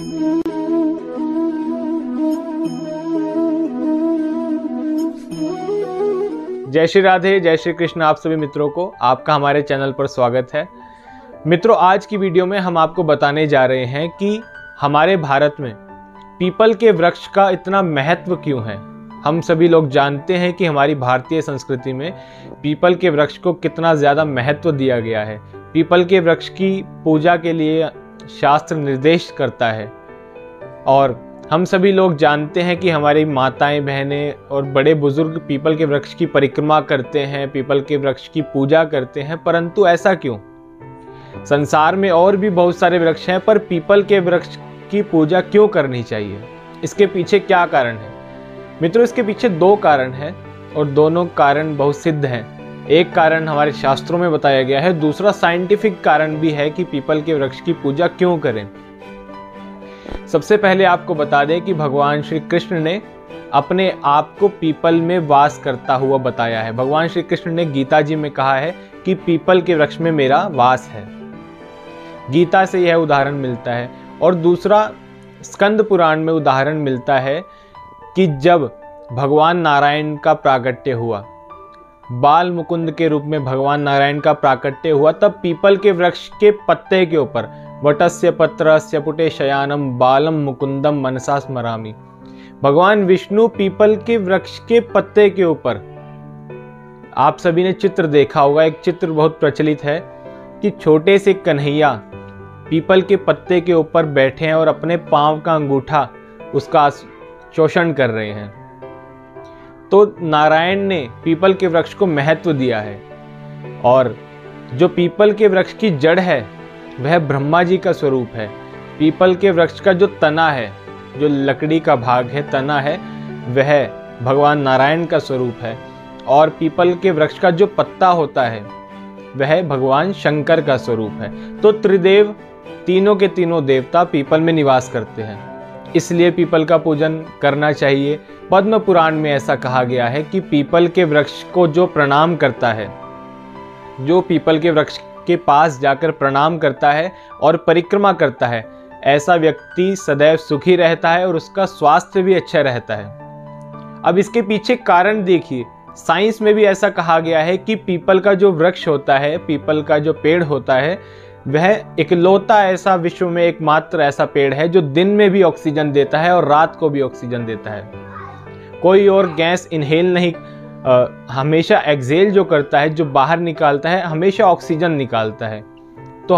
जय श्री राधे, जय श्री कृष्ण। आप सभी मित्रों को आपका हमारे चैनल पर स्वागत है। मित्रों, आज की वीडियो में हम आपको बताने जा रहे हैं कि हमारे भारत में पीपल के वृक्ष का इतना महत्व क्यों है। हम सभी लोग जानते हैं कि हमारी भारतीय संस्कृति में पीपल के वृक्ष को कितना ज़्यादा महत्व दिया गया है। पीपल के वृक्ष की पूजा के लिए शास्त्र निर्देश करता है और हम सभी लोग जानते हैं कि हमारी माताएं, बहनें और बड़े बुजुर्ग पीपल के वृक्ष की परिक्रमा करते हैं, पीपल के वृक्ष की पूजा करते हैं। परंतु ऐसा क्यों? संसार में और भी बहुत सारे वृक्ष हैं, पर पीपल के वृक्ष की पूजा क्यों करनी चाहिए? इसके पीछे क्या कारण है? मित्रों, इसके पीछे दो कारण हैं और दोनों कारण बहुत सिद्ध हैं। एक कारण हमारे शास्त्रों में बताया गया है, दूसरा साइंटिफिक कारण भी है कि पीपल के वृक्ष की पूजा क्यों करें। सबसे पहले आपको बता दें कि भगवान श्री कृष्ण ने अपने आप को पीपल में वास करता हुआ बताया है। भगवान श्री कृष्ण ने गीता जी में कहा है कि पीपल के वृक्ष में मेरा वास है। गीता से यह उदाहरण मिलता है। और दूसरा, स्कंद पुराण में उदाहरण मिलता है कि जब भगवान नारायण का प्राकट्य हुआ, बाल मुकुंद के रूप में भगवान नारायण का प्राकट्य हुआ, तब पीपल के वृक्ष के पत्ते के ऊपर वटस्य पत्रस्य पुटे शयानम बालम मुकुंदम मनसा स्मरामि, भगवान विष्णु पीपल के वृक्ष के पत्ते के ऊपर, आप सभी ने चित्र देखा होगा, एक चित्र बहुत प्रचलित है कि छोटे से कन्हैया पीपल के पत्ते के ऊपर बैठे हैं और अपने पांव का अंगूठा उसका शोषण कर रहे हैं। तो नारायण ने पीपल के वृक्ष को महत्व दिया है। और जो पीपल के वृक्ष की जड़ है वह ब्रह्मा जी का स्वरूप है। पीपल के वृक्ष का जो तना है, जो लकड़ी का भाग है, तना है, वह भगवान नारायण का स्वरूप है। और पीपल के वृक्ष का जो पत्ता होता है वह भगवान शंकर का स्वरूप है। तो त्रिदेव, तीनों के तीनों देवता पीपल में निवास करते हैं, इसलिए पीपल का पूजन करना चाहिए। पद्म पुराण में ऐसा कहा गया है कि पीपल के वृक्ष को जो प्रणाम करता है, जो पीपल के वृक्ष के पास जाकर प्रणाम करता है और परिक्रमा करता है, ऐसा व्यक्ति सदैव सुखी रहता है और उसका स्वास्थ्य भी अच्छा रहता है। अब इसके पीछे कारण देखिए, साइंस में भी ऐसा कहा गया है कि पीपल का जो वृक्ष होता है, पीपल का जो पेड़ होता है, वह इकलौता ऐसा, विश्व में एकमात्र ऐसा पेड़ है जो दिन में भी ऑक्सीजन देता है और रात को भी ऑक्सीजन देता है। कोई और गैस इनहेल नहीं, हमेशा एक्सहेल जो करता है, जो बाहर निकालता है, हमेशा ऑक्सीजन निकालता है। तो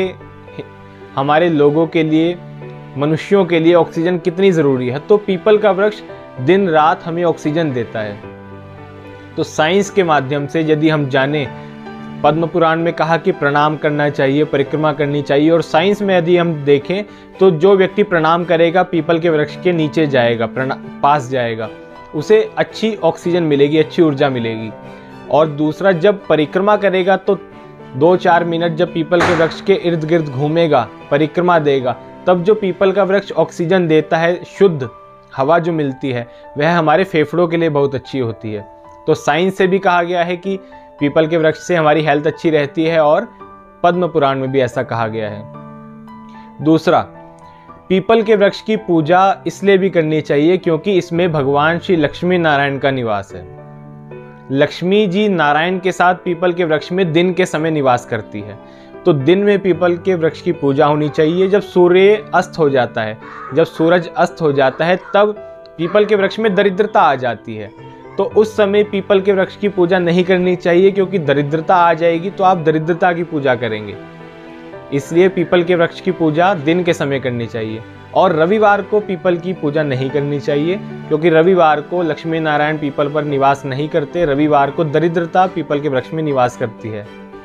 हमारे लोगों के लिए, मनुष्यों के लिए ऑक्सीजन कितनी ज़रूरी है। तो पीपल का वृक्ष दिन रात हमें ऑक्सीजन देता है। तो साइंस के माध्यम से यदि हम जानें, पद्म पुराण में कहा कि प्रणाम करना चाहिए, परिक्रमा करनी चाहिए, और साइंस में यदि हम देखें तो जो व्यक्ति प्रणाम करेगा पीपल के वृक्ष के नीचे जाएगा, पास जाएगा, उसे अच्छी ऑक्सीजन मिलेगी, अच्छी ऊर्जा मिलेगी। और दूसरा, जब परिक्रमा करेगा तो 2-4 मिनट जब पीपल के वृक्ष के इर्द गिर्द घूमेगा, परिक्रमा देगा, तब जो पीपल का वृक्ष ऑक्सीजन देता है, शुद्ध हवा जो मिलती है, वह हमारे फेफड़ों के लिए बहुत अच्छी होती है। तो साइंस से भी कहा गया है कि पीपल के वृक्ष से हमारी हेल्थ अच्छी रहती है और पद्म पुराण में भी ऐसा कहा गया है। दूसरा, पीपल के वृक्ष की पूजा इसलिए भी करनी चाहिए क्योंकि इसमें भगवान श्री लक्ष्मी नारायण का निवास है। लक्ष्मी जी नारायण के साथ पीपल के वृक्ष में दिन के समय निवास करती है। तो दिन में पीपल के वृक्ष की पूजा होनी चाहिए। जब सूर्य अस्त हो जाता है, जब सूरज अस्त हो जाता है, तब पीपल के वृक्ष में दरिद्रता आ जाती है। तो उस समय पीपल के वृक्ष की पूजा नहीं करनी चाहिए, क्योंकि दरिद्रता आ जाएगी तो आप दरिद्रता की पूजा करेंगे। इसलिए पीपल के वृक्ष की पूजा दिन के समय करनी चाहिए। और रविवार को पीपल की पूजा नहीं करनी चाहिए, क्योंकि रविवार को लक्ष्मी नारायण पीपल पर निवास नहीं करते। रविवार को दरिद्रता पीपल के वृक्ष में निवास करती है।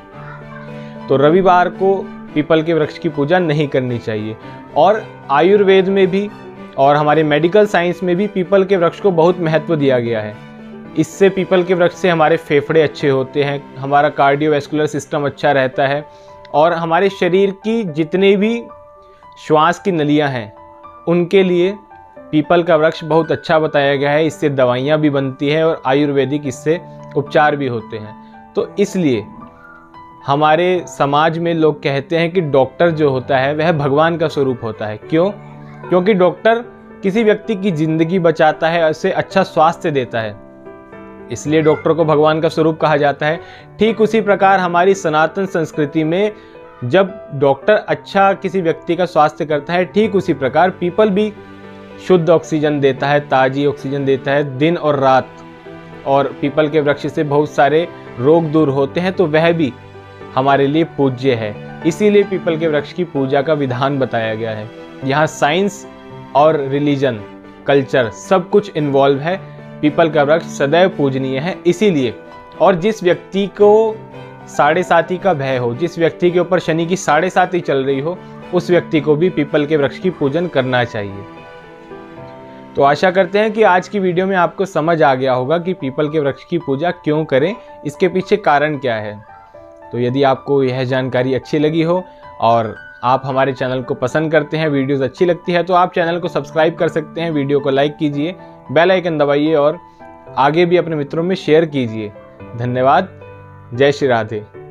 तो रविवार को पीपल के वृक्ष की पूजा नहीं करनी चाहिए। और आयुर्वेद में भी और हमारे मेडिकल साइंस में भी पीपल के वृक्ष को बहुत महत्व दिया गया है। इससे, पीपल के वृक्ष से हमारे फेफड़े अच्छे होते हैं, हमारा कार्डियोवैस्कुलर सिस्टम अच्छा रहता है, और हमारे शरीर की जितनी भी श्वास की नलियां हैं उनके लिए पीपल का वृक्ष बहुत अच्छा बताया गया है। इससे दवाइयाँ भी बनती हैं और आयुर्वेदिक इससे उपचार भी होते हैं। तो इसलिए हमारे समाज में लोग कहते हैं कि डॉक्टर जो होता है वह भगवान का स्वरूप होता है। क्यों? क्योंकि डॉक्टर किसी व्यक्ति की जिंदगी बचाता है, उसे अच्छा स्वास्थ्य देता है, इसलिए डॉक्टर को भगवान का स्वरूप कहा जाता है। ठीक उसी प्रकार हमारी सनातन संस्कृति में जब डॉक्टर अच्छा किसी व्यक्ति का स्वास्थ्य करता है, ठीक उसी प्रकार पीपल भी शुद्ध ऑक्सीजन देता है, ताज़ी ऑक्सीजन देता है दिन और रात, और पीपल के वृक्ष से बहुत सारे रोग दूर होते हैं, तो वह भी हमारे लिए पूज्य है। इसीलिए पीपल के वृक्ष की पूजा का विधान बताया गया है। यहाँ साइंस और रिलीजन, कल्चर सब कुछ इन्वॉल्व है। पीपल का वृक्ष सदैव पूजनीय है इसीलिए। और जिस व्यक्ति को 7.5 का भय हो, जिस व्यक्ति के ऊपर शनि की 7.5 चल रही हो, उस व्यक्ति को भी पीपल के वृक्ष की पूजन करना चाहिए। तो आशा करते हैं कि आज की वीडियो में आपको समझ आ गया होगा कि पीपल के वृक्ष की पूजा क्यों करें, इसके पीछे कारण क्या है। तो यदि आपको यह जानकारी अच्छी लगी हो और आप हमारे चैनल को पसंद करते हैं, वीडियोस अच्छी लगती है, तो आप चैनल को सब्सक्राइब कर सकते हैं, वीडियो को लाइक कीजिए, बेल आइकन दबाइए और आगे भी अपने मित्रों में शेयर कीजिए। धन्यवाद। जय श्री राधे।